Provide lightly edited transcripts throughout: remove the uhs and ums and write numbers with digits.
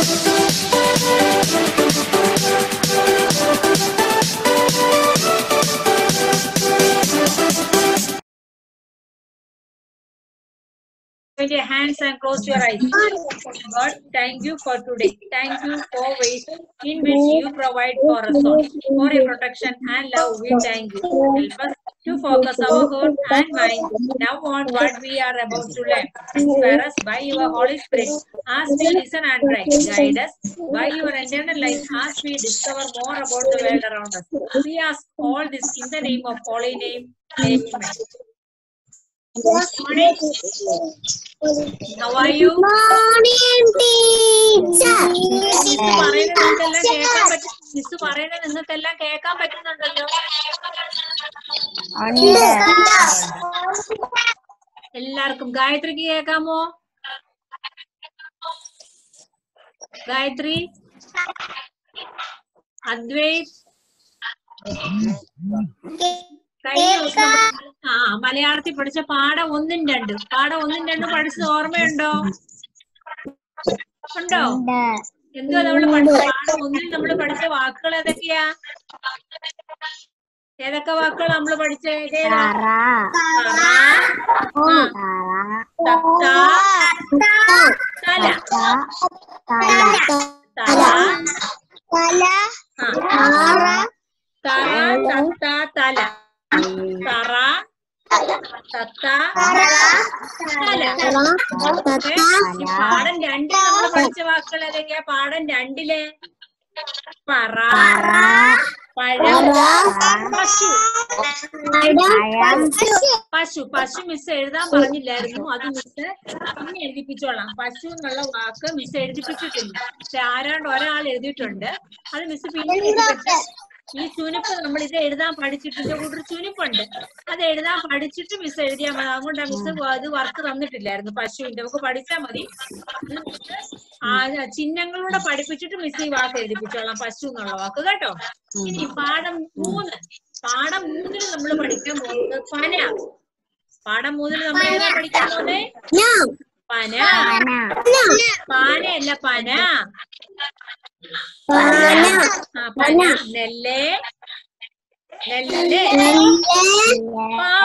Put your hands and close your eyes. God, thank you for today. Thank you for ways in which you provide for us all. For your protection and love, we thank you. Help us to focus our heart and mind now on what we are about to learn. Inspire us by your Holy Spirit as we listen and pray. Guide us by your eternal light as we discover more about the world around us. We ask all this in the name of holy name. Amen. Morning. How are you? Morning, teacher. Miss പറയുന്നത് നിങ്ങൾക്കെല്ലാം കേൾക്കാൻ പറ്റുന്നുണ്ടല്ലോ. എല്ലാവർക്കും ഗായത്രിക്ക് കേൾക്കാമോ? ഗായത്രി, അദ്വൈത്, മലയാളത്തിൽ പഠിച്ച പാഠം 1 ഉം 2 പാഠം 1 ഉം 2 പഠിച്ചത് ഓർമ്മയുണ്ടോ? ഉണ്ടോ? എന്തുവാ നമ്മള് പഠിച്ച പാഠം 1 ൽ നമ്മള് പഠിച്ച വാക്കുകൾ ഏതൊക്കെയാ? ഏതൊക്കെ വാക്കുകൾ നമ്മള് പഠിച്ചത്? പാഠം 2 നമ്മൾ പഠിച്ച വാക്കുകൾ ഏതൊക്കെയാ? പാഠം 2 പറ, പഴം, പശു. പശു മിസ് എഴുതാൻ പറഞ്ഞില്ലായിരുന്നു, അത് മിസ് പിന്നെ എഴുതിപ്പിച്ചോളാം. പശു എന്നുള്ള വാക്ക് മിസ് എഴുതിപ്പിച്ചിട്ടില്ല, പക്ഷെ ആരാണ്ട് ഒരാൾ എഴുതിയിട്ടുണ്ട്, അത് മിസ് പിന്നെ എഴുതിപ്പിച്ച്. ഈ ചുനിപ്പ് നമ്മൾ ഇത് എഴുതാൻ പഠിച്ചിട്ടിന്റെ കൂട്ടർ ചുനിപ്പുണ്ട്, അത് എഴുതാൻ പഠിച്ചിട്ട് മിസ് എഴുതിയാൽ മതി. അതുകൊണ്ടാണ് മിസ് അത് വർക്ക് തന്നിട്ടില്ലായിരുന്നു പശുവിന്റെ, നമുക്ക് പഠിച്ചാൽ മതി. ചിഹ്നങ്ങളൂടെ പഠിപ്പിച്ചിട്ട് മിസ് ഈ വാക്ക് എഴുതിപ്പിച്ചോളാം, പശു എന്നുള്ള വാക്ക് കേട്ടോ. ഇനി പാഠം 3 നമ്മൾ പഠിക്കാൻ പോകുന്നത് പന. പാഠം 3 നമ്മൾ ഏതാ പഠിക്കാൻ പോകുന്നത്? പന. പാനയല്ല, പന. പന. നെല്ല്, നെല്ല്, പാവ,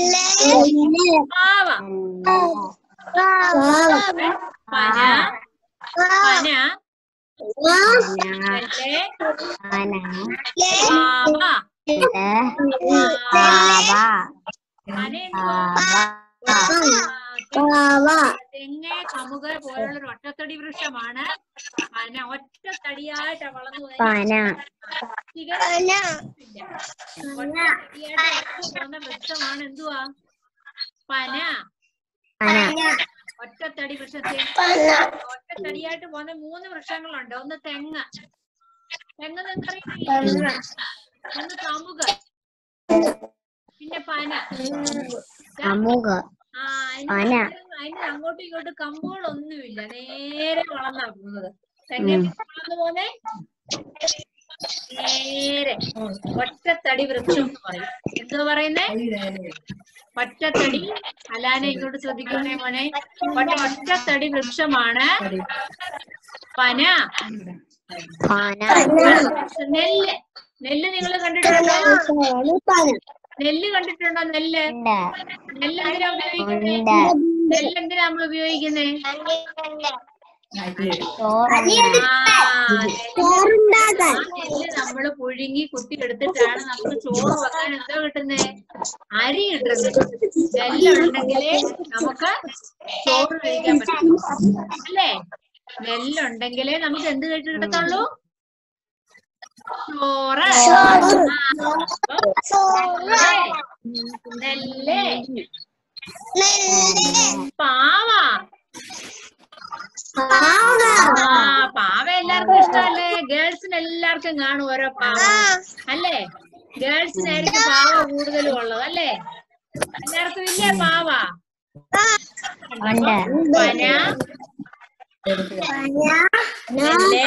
പാവ. പന, പന, നെല്ല്, പാവ. തെങ്ങ്, കമുക് പോലുള്ള ഒരു ഒറ്റത്തടി വൃക്ഷമാണ് പന. ഒറ്റത്തടിയായിട്ട് വളർന്നു പോകുന്ന വൃക്ഷമാണ് എന്തുവാ? പന. ഒറ്റത്തടി വൃക്ഷത്തെ ഒറ്റത്തടിയായിട്ട് പോകുന്ന 3 വൃക്ഷങ്ങളുണ്ട്. ഒന്ന് തെങ്ങ്, തെങ്ങ് നിങ്ങൾക്കറിയില്ല, ഒന്ന് കമുക്, പിന്നെ പന. അതിന് അങ്ങോട്ടും ഇങ്ങോട്ടും കമ്പുകളൊന്നുമില്ല, നേരെ വളർന്നാ പോകുന്നത്. തെങ്ങ് വളർന്നു പോന്നെ നേരെ ഒറ്റത്തടി വൃക്ഷം എന്ന് പറയും. എന്താ പറയുന്നേ? ഒറ്റത്തടി. അലാനെ ഇങ്ങോട്ട് ശ്രദ്ധിക്കണേ മോനെ. ഒറ്റത്തടി വൃക്ഷമാണ് പന. നെല്ല്, നെല്ല് നിങ്ങൾ കണ്ടിട്ടുണ്ടോ? നെല്ല് കണ്ടിട്ടുണ്ടോ? നെല്ല്, നെല്ല് എന്തിനാ ഉപയോഗിക്കുന്നേ? നെല്ല് എന്തിനാ നമ്മൾ ഉപയോഗിക്കുന്നേ? നെല്ല് നമ്മള് പുഴുങ്ങി കുത്തിയെടുത്തിട്ടാണ് നമുക്ക് ചോറ് വെക്കാൻ എന്താ കിട്ടുന്നേ? അരി കിട്ടുന്നത്. നെല്ലുണ്ടെങ്കിലേ നമുക്ക് ചോറ് കഴിക്കാൻ പറ്റും, അല്ലേ? നെല്ലുണ്ടെങ്കിലേ നമുക്ക് എന്ത് കഴിച്ചു കിട്ടത്തുള്ളൂ? ചോറ്. നെല്ല്, പാവ. പാവ എല്ലാവർക്കും ഇഷ്ടമല്ലേ? ഗേൾസിന് എല്ലാവർക്കും കാണും ഓരോ പാവ, അല്ലേ? ഗേൾസിനായിരിക്കും പാവ കൂടുതലും ഉള്ളത്, അല്ലേ? എല്ലാവർക്കും ഇല്ലേ പാവ? പന, നെല്ല്,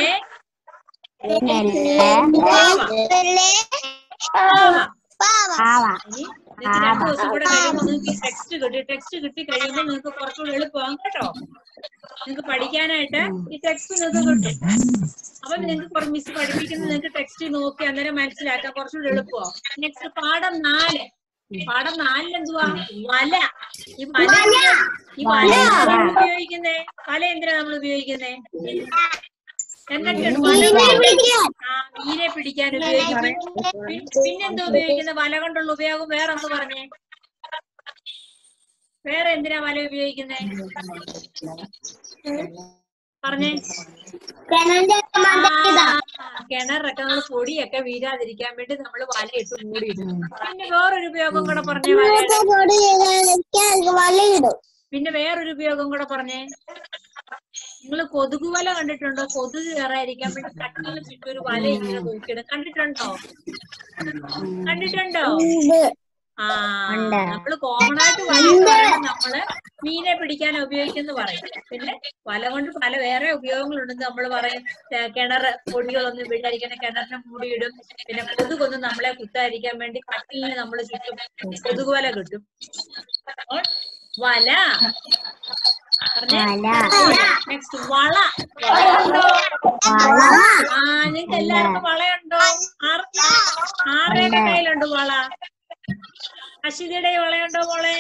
പാവ. നിങ്ങൾക്ക് 2 ദിവസം കൂടെ കഴിയുമ്പോൾ നിങ്ങൾക്ക് ഈ ടെക്സ്റ്റ് കിട്ടി കഴിയുമ്പോൾ നിങ്ങൾക്ക് കുറച്ചുകൂടി എളുപ്പമാകും കേട്ടോ. നിങ്ങൾക്ക് പഠിക്കാനായിട്ട് ഈ ടെക്സ്റ്റ് നിങ്ങൾക്ക് കിട്ടും. അപ്പൊ നിങ്ങൾക്ക് മിസ് പഠിപ്പിക്കുന്നത് നിങ്ങൾക്ക് ടെക്സ്റ്റ് നോക്കി അന്നേരം മനസ്സിലാക്കാൻ കുറച്ചുകൂടി എളുപ്പമാവും. നെക്സ്റ്റ് പാഠം 4. പാഠം 4 എന്തുവാ? വല. ഈ വല എന്തിനാ ഉപയോഗിക്കുന്നേ? വല എന്തിനാ നമ്മൾ ഉപയോഗിക്കുന്നേ? എന്തൊക്കെയാണ് മീനെ പിടിക്കാൻ ഉപയോഗിക്കുന്നത്. പിന്നെന്താ ഉപയോഗിക്കുന്നത്? വല കൊണ്ടുള്ള ഉപയോഗം വേറെ ഒന്ന് പറഞ്ഞേ. വേറെ എന്തിനാ വല ഉപയോഗിക്കുന്നേ? പറഞ്ഞേ. കിണറൊക്കെ നമ്മൾ പൊടിയൊക്കെ വീഴാതിരിക്കാൻ വേണ്ടി നമ്മൾ വല ഇട്ട് മൂടിയിടും. പിന്നെ വേറൊരു ഉപയോഗം കൂടെ പറഞ്ഞേ. പിന്നെ വേറൊരു ഉപയോഗം കൂടെ പറഞ്ഞേ. നിങ്ങൾ കൊതുക് വല കണ്ടിട്ടുണ്ടോ? കൊതുക് കയറാതിരിക്കാൻ വേണ്ടി കട്ടിലിന് ചുറ്റും ഒരു വല ഇങ്ങനെ നോക്കിയിടും. കണ്ടിട്ടുണ്ടോ? നമ്മള് കോമൺ ആയിട്ട് വല എന്ന് പറയുമ്പോൾ നമ്മള് മീനെ പിടിക്കാൻ ഉപയോഗിക്കുന്ന പറയും. പിന്നെ വല കൊണ്ട് പല വേറെ ഉപയോഗങ്ങളുണ്ടെന്ന് നമ്മൾ പറയും. കിണർ പൊടികളൊന്നും വീഴാതിരിക്കാൻ കിണറിനെ മൂടിയിടും. പിന്നെ കൊതുകൊന്നും നമ്മളെ കുത്താതിരിക്കാൻ വേണ്ടി കട്ടിലിന് നമ്മൾ ചുറ്റും കൊതുക് വല കിട്ടും. വല. നെക്സ്റ്റ് വള. നിങ്ങൾക്ക് എല്ലാവർക്കും വളയുണ്ടോ? ആരുടെ കയ്യിലുണ്ട് വള? അശ്വതിയുടെ വളയുണ്ടോ മോളെ?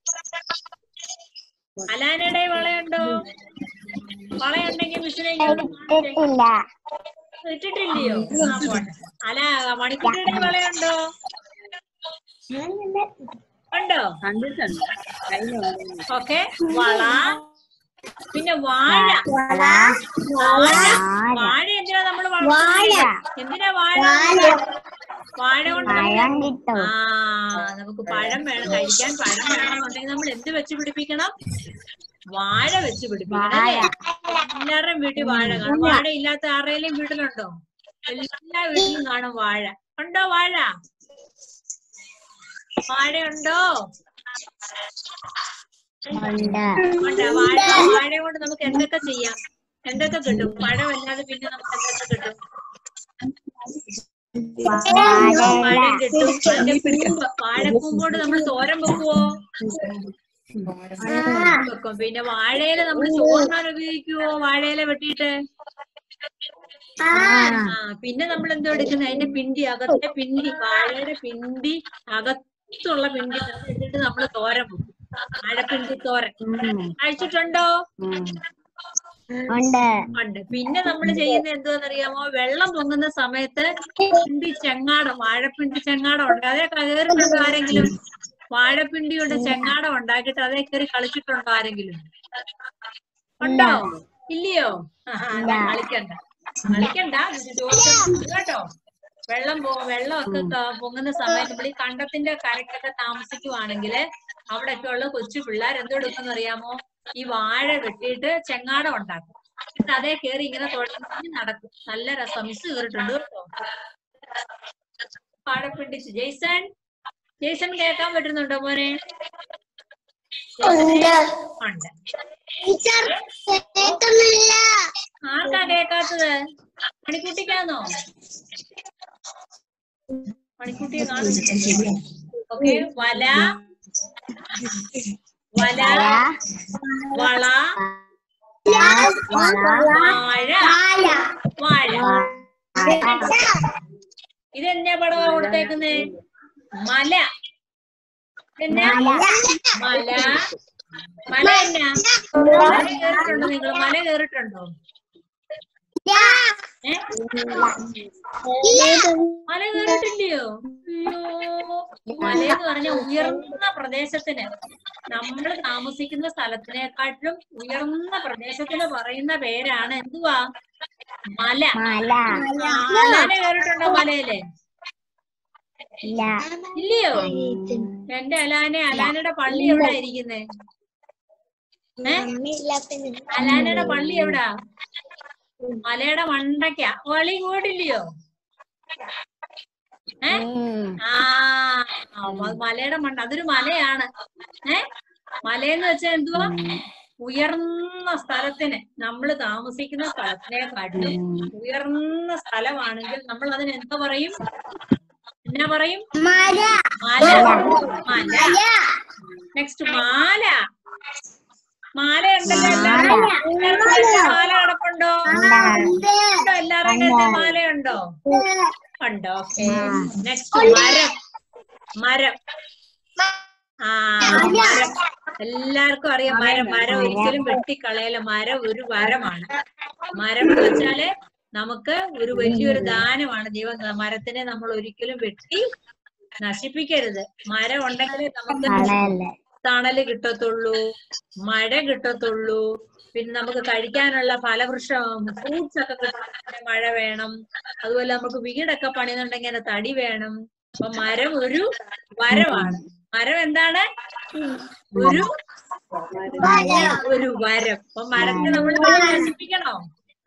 അലാനയുടെ വളയുണ്ടോ? വളയുണ്ടെങ്കിൽ മിസ്സിനെ ഇട്ടിട്ടില്ലയോ? അല മണിക്കുട്ടിയുടെ വളയുണ്ടോ? ഉണ്ടോ? ഓക്കെ. വള. പിന്നെ വാഴ. വാഴ എന്തിനാ നമ്മൾ വളർത്തുന്നത്? എന്തിനാ വാഴ? വാഴ കൊണ്ട് നമുക്ക് പഴം വേണം കഴിക്കാൻ. പഴം വേണമെന്നുണ്ടെങ്കിൽ നമ്മൾ എന്ത് വെച്ച് പിടിപ്പിക്കണം? വാഴ വെച്ച് പിടിപ്പിക്കണം. എല്ലാവരുടെയും വീട്ടിൽ വാഴ കാണും. വാഴ ഇല്ലാത്ത ആരുടെയും വീട്ടിലുണ്ടോ? എല്ലാ വീട്ടിലും കാണും വാഴ. ഉണ്ടോ വാഴ? വാഴയുണ്ടോ? വാഴ കൊണ്ട് നമുക്ക് എന്തൊക്കെ ചെയ്യാം? എന്തൊക്കെ കിട്ടും? പഴമല്ലാതെ പിന്നെ നമുക്ക് എന്തൊക്കെ കിട്ടും? പഴം കിട്ടും. വാഴക്കൂമ്പോട് നമ്മൾ തോരൻ വെക്കുവോ? വെക്കും. പിന്നെ വാഴയില നമ്മൾ ചോറിനാൻ ഉപയോഗിക്കുവോ? വാഴയില വെട്ടിയിട്ട്. പിന്നെ നമ്മൾ എന്തോ എടുക്കുന്നത്? അതിന്റെ പിണ്ടി, അകത്തെ പിണ്ടി, വാഴയുടെ പിണ്ടി, അകത്തുള്ള പിണ്ടി എടുത്തിട്ട് നമ്മൾ തോരൻ വെക്കും. വാഴപ്പിണ്ടി തോരൻ കഴിച്ചിട്ടുണ്ടോ? ഉണ്ട്. പിന്നെ നമ്മൾ ചെയ്യുന്നത് എന്തുവാന്നറിയാമോ? വെള്ളം പൊങ്ങുന്ന സമയത്ത് പിണ്ടി ചെങ്ങാടം, വാഴപ്പിണ്ടി ചെങ്ങാടം ഉണ്ട്. അതേ കയറിട്ടുണ്ടോ ആരെങ്കിലും? വാഴപ്പിണ്ടി കൊണ്ട് ചെങ്ങാടം ഉണ്ടാക്കിയിട്ട് അതേ കയറി കളിച്ചിട്ടുണ്ടോ ആരെങ്കിലും? ഉണ്ടോ? ഇല്ലയോ? കളിക്കണ്ട കേട്ടോ. വെള്ളമൊക്കെ പൊങ്ങുന്ന സമയത്ത് നമ്മൾ ഈ കണ്ടത്തിന്റെ കരക്കൊക്കെ താമസിക്കുവാണെങ്കിൽ അവിടെയൊക്കെ ഉള്ള കൊച്ചു പിള്ളേർ എന്തെടുക്കുന്ന അറിയാമോ? ഈ വാഴ വെട്ടിയിട്ട് ചെങ്ങാടം ഉണ്ടാക്കും. എന്നിട്ട് അതേ കയറി ഇങ്ങനെ തുടങ്ങി നടക്കും. നല്ല രസം. മിസ് കയറിട്ടുണ്ട് കേട്ടോ. വാഴപ്പിണ്ടി. ജെയ്സൺ കേൾക്കാൻ പറ്റുന്നുണ്ടോ മോനെ? ഉണ്ട്. ആർക്കാ കേൾക്കാത്തത്? മണിക്കുട്ടിക്കാന്നോ? മണിക്കുട്ടിയെ കാണുന്നില്ല. ഓക്കെ. വല, വള, വാഴ. ഇതെന്നാ പടവാ കൊടുത്തേക്കുന്നേ? മല. എന്നാ മല. മല എന്നാ? മല കേറിട്ടുണ്ടോ നിങ്ങൾ? മല കേറിട്ടുണ്ടോ? മല കേറിട്ടില്ലയോ? അയ്യോ. മലയെന്ന് പറഞ്ഞ ഉയർന്ന പ്രദേശത്തിന്, നമ്മൾ താമസിക്കുന്ന സ്ഥലത്തിനെക്കാട്ടിലും ഉയർന്ന പ്രദേശത്തിന് പറയുന്ന പേരാണ് എന്തുവാ? മല. അലാന കേറിട്ടുണ്ടോ മലയില്? ഇല്ലയോ? എന്റെ അലാനയുടെ പള്ളി എവിടാ ഇരിക്കുന്നേ? അലാനയുടെ പള്ളി എവിടാ? മലയുടെ മണ്ടയ്ക്ക. വളി കൂടില്ലയോ? മലയുടെ മണ്ട. അതൊരു മലയാണ്. മലയെന്ന് വെച്ചാൽ എന്തുവാ? ഉയർന്ന സ്ഥലത്തിന്, നമ്മൾ താമസിക്കുന്ന സ്ഥലത്തിനെക്കാട്ടിലും ഉയർന്ന സ്ഥലമാണെങ്കിൽ നമ്മൾ അതിന് എന്താ പറയും? എന്നാ പറയും? മല. മല. മല. നെക്സ്റ്റ് മാല. മാല ഉണ്ടല്ലോ എല്ലാവരും. മാല കിടപ്പുണ്ടോ? എല്ലാവരുടെ മാലയുണ്ടോ? ഉണ്ടോ? ഓക്കെ. നെക്സ്റ്റ് മരം. മരം. മരം എല്ലാവർക്കും അറിയാം. മരം ഒരിക്കലും വെട്ടിക്കളയല. മരം ഒരു വരമാണ്. മരം എന്ന് വെച്ചാല് നമുക്ക് ഒരു വലിയൊരു ദാനമാണ്. ദൈവം മരത്തിനെ നമ്മൾ ഒരിക്കലും വെട്ടി നശിപ്പിക്കരുത്. മരം ഉണ്ടെങ്കിലേ നമുക്ക് തണല് കിട്ടത്തുള്ളൂ, മഴ കിട്ടത്തുള്ളൂ. പിന്നെ നമുക്ക് കഴിക്കാനുള്ള ഫലവൃക്ഷം ഫ്രൂട്ട്സ് ഒക്കെ കിട്ടണമെങ്കിൽ മഴ വേണം. അതുപോലെ നമുക്ക് വീടൊക്കെ പണിയുന്നുണ്ടെങ്കിൽ തടി വേണം. അപ്പൊ മരം ഒരു വരമാണ്. മരം എന്താണ്? ഒരു വരം. അപ്പൊ മരത്തെ നമ്മൾ നശിപ്പിക്കണോ?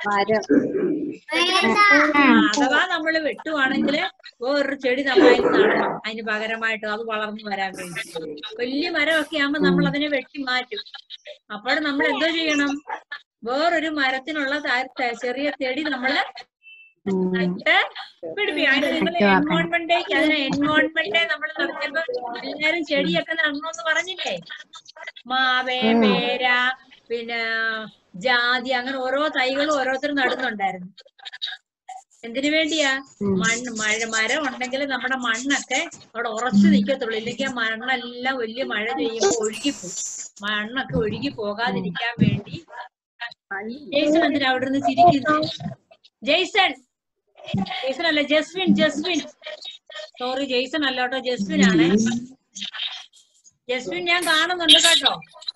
അഥവാ നമ്മൾ വെട്ടുവാണെങ്കിൽ വേറൊരു ചെടി നമ്മൾ അതിന് നടണം. അതിന് പകരമായിട്ട് അത് വളർന്നു വരാൻ വേണ്ടി. വലിയ മരമൊക്കെ ആകുമ്പോൾ നമ്മൾ അതിനെ വെട്ടി മാറ്റും. അപ്പോൾ നമ്മൾ എന്തോ ചെയ്യണം? വേറൊരു മരത്തിനുള്ള ചെറിയ ചെടി നമ്മള് നട്ട് പിടിപ്പിക്കും. അതിന് നിങ്ങൾ എൻവോൺമെന്റ് ഡേ നമ്മൾ നടത്തിയപ്പോ എല്ലാരും ചെടിയൊക്കെ നടണമെന്ന് പറഞ്ഞില്ലേ? മാവേ, പേര, പിന്നെ ജാതി, അങ്ങനെ ഓരോ തൈകളും ഓരോരുത്തരും നടുന്നുണ്ടായിരുന്നു. എന്തിനു വേണ്ടിയാ? മരം ഉണ്ടെങ്കിൽ നമ്മുടെ മണ്ണൊക്കെ അവിടെ ഉറച്ചു നിൽക്കത്തുള്ളൂ. ഇല്ലെങ്കിൽ മണ്ണെല്ലാം വലിയ മഴ പെയ്യുമ്പോൾ ഒഴുകിപ്പോകും. മണ്ണൊക്കെ ഒഴുകി പോകാതിരിക്കാൻ വേണ്ടി. ജെയ്സൺ എന്തിനാ അവിടെ നിന്ന് ചിരിക്കുന്നത്? ജെയ്സൺ അല്ല, ജസ്വിൻ. സോറി, ജെയ്സൺ അല്ല കേട്ടോ, ജസ്വിൻ ആണ്. ജസ്വിൻ ഞാൻ കാണുന്നുണ്ട് കേട്ടോ.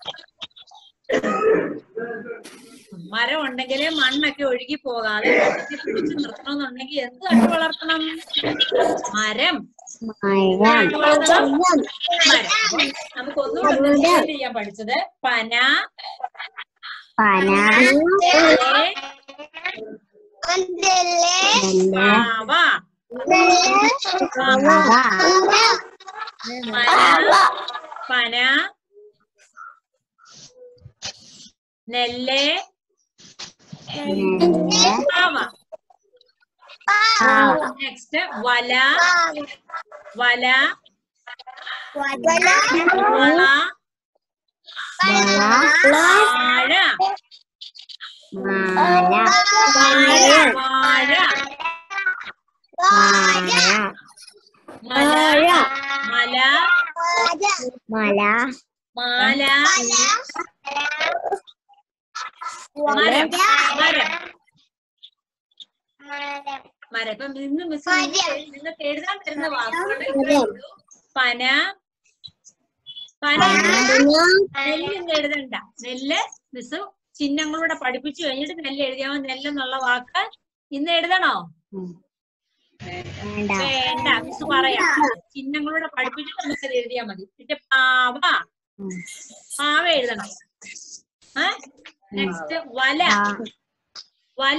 മരം ഉണ്ടെങ്കിൽ മണ്ണൊക്കെ ഒഴുകി പോകാതെ പിടിച്ചു നിർത്തണമെന്നുണ്ടെങ്കിൽ എന്ത് നട്ടു വളർത്തണം? മരം. നമുക്ക് ഒന്നുകൂടെ ചെയ്യാൻ പഠിച്ചത് പന, പന, നെല്ല്, നെക്സ്റ്റ് വല, വള, മരം. ഇപ്പം ഇന്ന് മിസ് നിങ്ങൾക്ക് എഴുതാൻ തരുന്ന വാക്കുകൾ പന. നെല്ലിന്ന് എഴുതണ്ട. നെല്ല് മിസ് ചിഹ്നങ്ങളൂടെ പഠിപ്പിച്ചു കഴിഞ്ഞിട്ട് നെല്ല് എഴുതിയാൽ നെല്ലെന്നുള്ള വാക്ക് ഇന്ന് എഴുതണോ? വേണ്ട, മിസ് പറയാം. ചിഹ്നങ്ങളൂടെ പഠിപ്പിച്ചിട്ട് നമുക്കത് എഴുതിയാൽ മതി. പിന്നെ പാവ എഴുതണം. നെക്സ്റ്റ് വല, വള,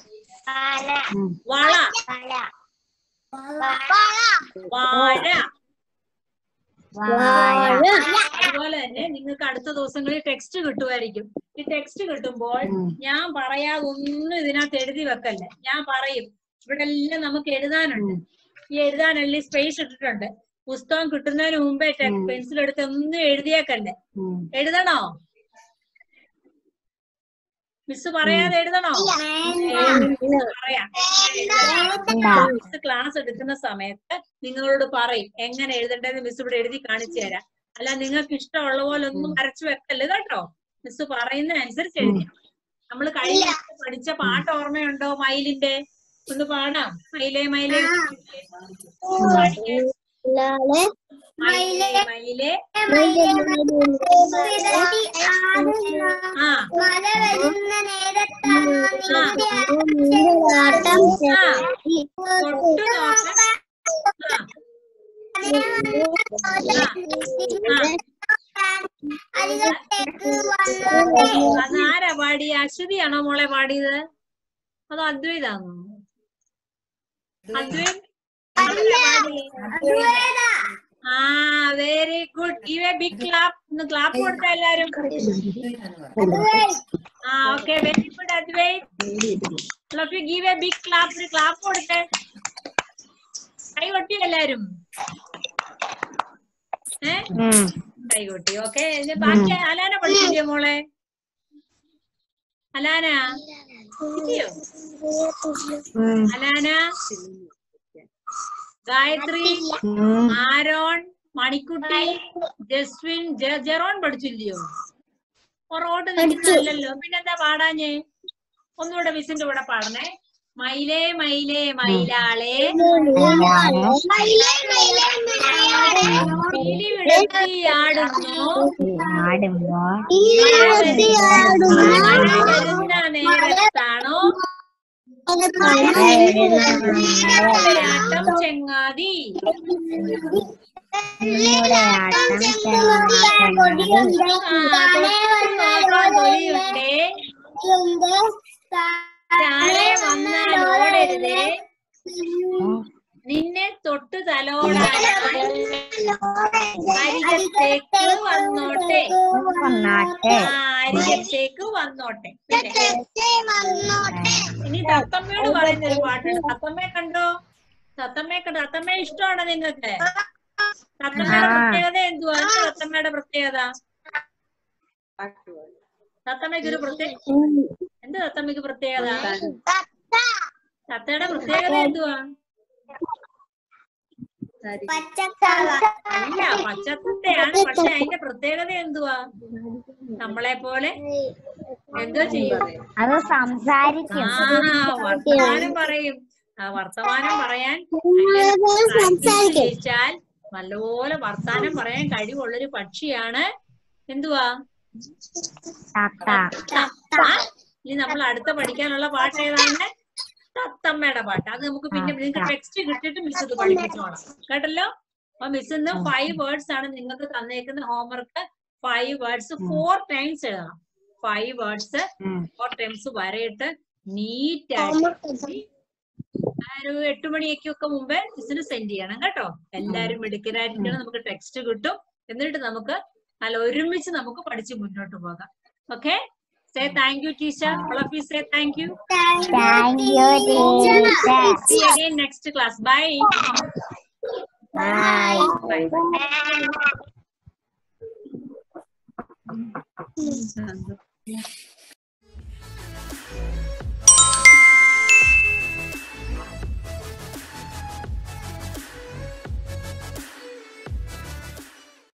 വാഴ. അതുപോലെ തന്നെ നിങ്ങൾക്ക് അടുത്ത ദിവസങ്ങളിൽ ടെക്സ്റ്റ് കിട്ടുമായിരിക്കും. ഈ ടെക്സ്റ്റ് കിട്ടുമ്പോൾ ഞാൻ പറയാതെ ഒന്നും ഇതിനകത്ത് എഴുതി വെക്കല്ലേ. ഞാൻ പറയും. ഇവിടെ എല്ലാം നമുക്ക് എഴുതാനുണ്ട്. ഈ എഴുതാനെല്ലാം സ്പേസ് ഇട്ടിട്ടുണ്ട്. പുസ്തകം കിട്ടുന്നതിന് മുമ്പേ പെൻസിൽ എടുത്ത് ഒന്നും എഴുതിയേക്കല്ലേ. എഴുതണോ? മിസ് പറയാതെ എഴുതണോ? പറയാം. മിസ് ക്ലാസ് എടുക്കുന്ന സമയത്ത് നിങ്ങളോട് പറയും എങ്ങനെ എഴുതേണ്ടതെന്ന്. മിസ് ഇവിടെ എഴുതി കാണിച്ചു തരാം. അല്ല നിങ്ങൾക്ക് ഇഷ്ടമുള്ള പോലെ ഒന്നും വരച്ചു വെക്കല്ലേ കേട്ടോ. മിസ് പറയുന്നതിനനുസരിച്ച് എഴുതി. നമ്മൾ കഴിഞ്ഞ പഠിച്ച പാട്ട് ഓർമ്മയുണ്ടോ? മയിലിന്റെ ഒന്ന് പാടാം. മയിലേ മയിലേ മയിലേ മയിലേ അതാരാ പാടിയ? അശ്വതിയാണോ മോളെ പാടിയത്? അതോ അദ്വൈതാണോ? Advaith. Very good. Give a big clap. ഒന്ന് ക്ലാപ്പ് കൊടുത്ത എല്ലാരും. Okay, very good Advaith. Give a big clap. ഒരു ക്ലാപ്പ് കൊടുത്തേ. കൈകൊട്ടി എല്ലാരും. കൈകൊട്ടി. ഓക്കെ. ബാക്കി അലാന പഠിച്ചില്ലേ മോളെ? Alana Alana, Gayathri, Aaron, Manikutty, Jaswin, Jeron പഠിച്ചില്ലയോ? പുറകോട്ട് നിൽക്കുന്നല്ലോ. പിന്നെന്താ പാടാഞ്ഞേ? ഒന്നുകൂടെ മിസ്സിന്റെ കൂടെ പാടണേ. മയിലേ മയിലേ മയിലാളെ പീലി വിടർത്തി ആടുന്നു മഴ വരുന്ന നേരത്താണോ ആട്ടം ചെങ്ങാതി കൊടിയുണ്ടേ താഴെ വന്നാൽ ഓടരുതേ നിന്നെ തൊട്ട് തലോടാനായി അരികത്തേക്ക് വന്നോട്ടെ അരികത്തേക്ക് വന്നോട്ടെ. ഇനി തത്തമ്മയോട് പറയുന്നൊരു പാട്ടുണ്ട്. തത്തമ്മയെ കണ്ടോ? തത്തമ്മയെ കണ്ടോ? തത്തമ്മയെ ഇഷ്ടമാണോ നിങ്ങൾക്ക്? തത്തമ്മയുടെ പ്രത്യേകത എന്തുവാ? തത്തമ്മയുടെ പ്രത്യേകത തത്തമ്മയ്ക്കൊരു എന്താ തത്തമ്മയ്ക്ക് പ്രത്യേകത? തത്തയുടെ പ്രത്യേകത എന്തുവാ? അല്ല, പച്ചത്തത്തയാണ്. പക്ഷെ അതിന്റെ പ്രത്യേകത എന്തുവാ? നമ്മളെ പോലെ എന്തോ ചെയ്യും? വർത്തമാനം പറയും. ആ വർത്തമാനം പറയാൻ ജയിച്ചാൽ നല്ലപോലെ വർത്താനം പറയാൻ കഴിവുള്ളൊരു പക്ഷിയാണ് എന്തുവാ? ഇനി നമ്മൾ അടുത്ത പഠിക്കാനുള്ള പാട്ട് ഏതാണ്? തത്തമ്മയുടെ പാട്ട്. അത് നമുക്ക് പിന്നെ നിങ്ങൾക്ക് ടെക്സ്റ്റ് കിട്ടിയിട്ട് മിസ് ഇത് പഠിപ്പിച്ചോളാം. കേട്ടല്ലോ? അപ്പൊ മിസ് ഇന്ന് 5 വേർഡ്സ് ആണ് നിങ്ങൾക്ക് തന്നേക്കുന്ന ഹോംവർക്ക്. 5 വേർഡ്സ് 4 ടൈംസ് എഴുതണം. 5 വേർഡ്സ് 4 ടൈംസ് വരയിട്ട് നീറ്റായിട്ട് ഒരു 8 മണിയൊക്കെ മുമ്പേ മിസ്സിന് സെൻഡ് ചെയ്യണം കേട്ടോ. എല്ലാരും മിടുക്കരായിരിക്കണം. നമുക്ക് ടെക്സ്റ്റ് കിട്ടും. എന്നിട്ട് നമുക്ക് നല്ല ഒരുമിച്ച് നമുക്ക് പഠിച്ച് മുന്നോട്ട് പോകാം. Okay. Say thank you, teacher. All of you say thank you. Thank you, teacher. See you again next class. Bye. Bye. Bye.